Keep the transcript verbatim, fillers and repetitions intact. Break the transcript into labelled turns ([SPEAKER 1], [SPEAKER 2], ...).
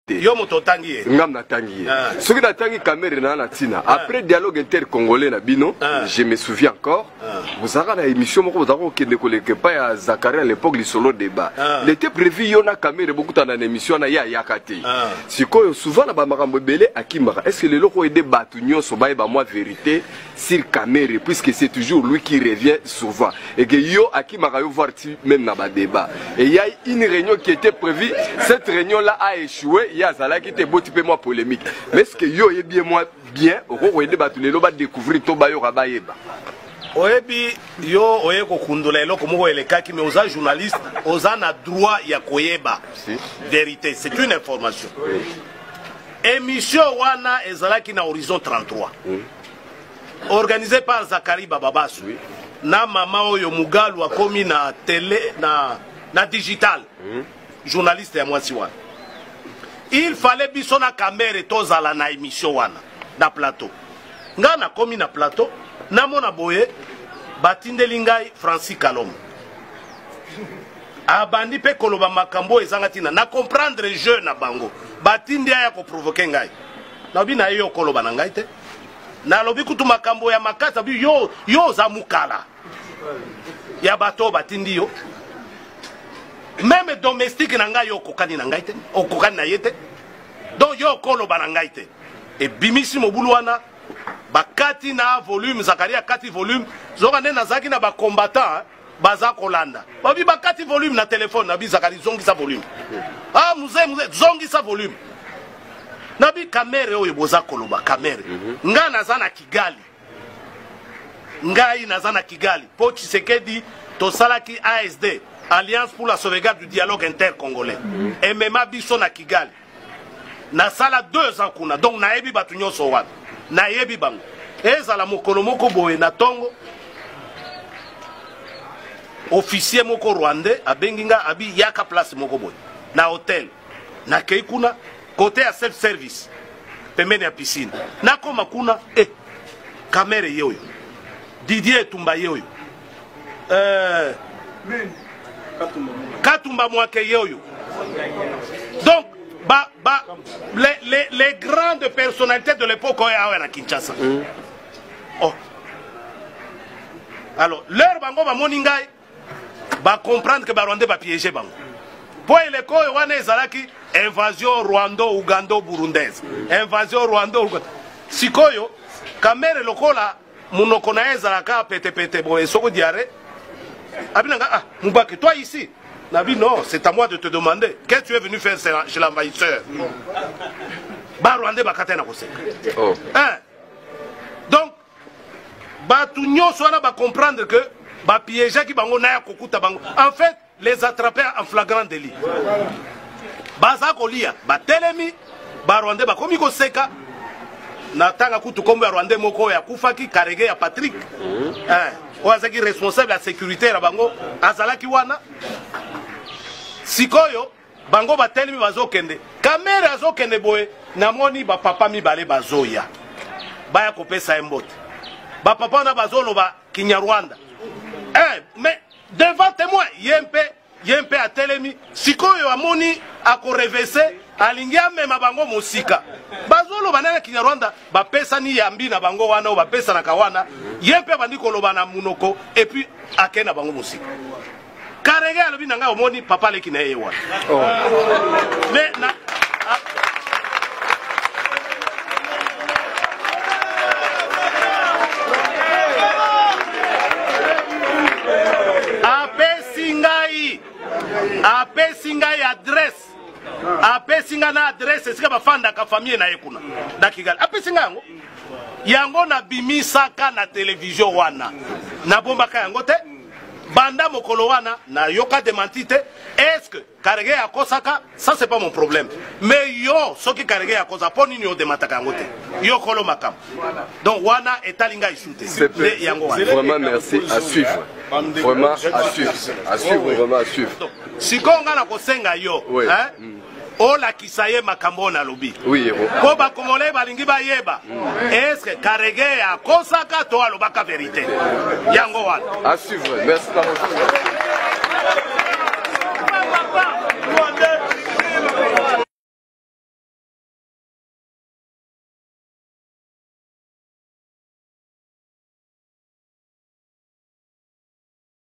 [SPEAKER 1] Yo moto tangi.
[SPEAKER 2] Ngam na tangi. Ce qui na tangi caméra na na tina. Après dialogue intercongolais na bino, je me souviens encore. Vous avez la émission moko vous avez kende koleke pa ya Zakaria à l'époque li solo débat. Il était prévu yo na caméra beaucoup dans l'émission na ya yakate. Siko souvent na ba makambo belé akimaka. Est-ce que le loko ede batu nyonso ba ba moi vérité sur caméra puisque c'est toujours lui qui revient souvent et que yo akimaka yo voir même na ba débat. Et il y a une réunion qui était prévue, cette réunion là a échoué. Il y a Zala qui était beau type moi polémique. Mais est-ce que yo est bien moi bien au débat tous les lots va découvrir to ba yo rabayeba.
[SPEAKER 1] Oyebi yo oye ko kundula eloko moko elekaki mais oza journaliste oza na droit ya koyeba vérité c'est une information. Oui. Émission wana ezalaki na Horizon trente-trois. Oui. Organisé par Zakari Bababasu. Oui. Na mama oyo mugalu akomi na télé na na digital. Oui. Journaliste ya mwasi wana. Il fallait biso na caméra tozala na émission wana na plateau. Nga na komi na plateau na mona boye batindeli ngai Francis Kalom. Abandi pe koloba makambo ezangati na na comprendre jeu na bango. Batindi ya ko provoquer ngai. Na bi na yo koloba na ngai te. Na lobi kutu makambo ya makasa bi yo yo za mukala. Ya bato batindi yo. Même domestique na ngai yo kokani na ngai te. O kokani na yete. Donc yo koloba na ngai te. Et bimisi mobulu wana bakati na volume Zakaria kati volume zoka nena zaki na ba combattant baza kolanda babi bakati volume na téléphone na bi Zakari zongi sa volume ah muze muze zongi sa volume na bi kamera oyo boza koloba kamera nga naza na Kigali ngai naza na Kigali po Tshisekedi to salaki A S D Alliance pour la sauvegarde du dialogue intercongolais et même biso na Kigali na sala deux ans kuna donc na yebi batu nyonso wana na yebi bango ezala mokolo moko boye na tongo officier moko rwandais abenginga abi yaka place moko boye na hotel na kei kuna côté ya self service pembeni ya piscine na koma kuna eh kamera yoyo Didier Tumba yoyo euh Katumba Mwake yoyo donc Ba, ba, les, les, les grandes personnalités de l'époque à Kinshasa. Mm. Oh. Alors, leur bango va moningai va comprendre que Rwanda va piéger bango. Pour les co wana ezalaki invasion Rwando Ugando burundaise. Invasion Rwando Uganda. Sikoyo kamere lokola munoko na ezalaka pete pete boye soko diare. Abinanga ah mubaki toi ici. Nabi, non, c'est à moi de te demander. Qu'est-ce que tu es venu faire chez l'envahisseur? Bah, Rwandais, bah, katena kose. Oh. Hein? Donc, bah, tout le monde va comprendre que, bah, piéger qui bango naya kokuta bango. En fait, les attraper en flagrant délit. Bah, ça kolia, bah, telemi, bah, Rwandais, bah, comme il seka, natanga kutu kombo ya Rwandais moko ya kufaki, karege ya Patrick. Hein? Oazaki responsable de la sécurité, la bango, azalaki wana. Sikoyo bango batelemi bazokende kamera azokende boye namoni ba papa mibale bazoya baya kopesa embote ba papa na bazolo ba Kinyarwanda eh mais devant témoin yempe yempe atelemi sikoyo amoni akorevese alingia mema bango musika bazolo banana Kinyarwanda ba pesa ni yambi na bango wana ba pesa na kawana yempe bandiko loba na munoko et puis akena bango musika Karege alobi nanga omoni papa leki na yewa. Oh. Mais na apesi ngai apesi ngai adresse apesi ngai na adresse sika bafanda ka famille na yekuna na Kigali apesi ngai yango yango na bimisaka na télévision wana na bombaka yango te banda mokolo wana na yoka démenti te est-ce que Karege ya kosaka ça c'est pas mon problème mais yo soki Karege ya kosa poni ni o demataka yango te yo kolo makam donc wana etalinga isute
[SPEAKER 2] c'est yango wana vraiment merci à suivre vraiment à suivre à suivre vraiment à suivre
[SPEAKER 1] sikonga na kosenga yo hein ola kisaye makambo na lobi
[SPEAKER 2] oui
[SPEAKER 1] ko ba komole balingi ba yeba est-ce que Karege ya kosaka to alobaka vérité yango wana
[SPEAKER 2] à suivre merci.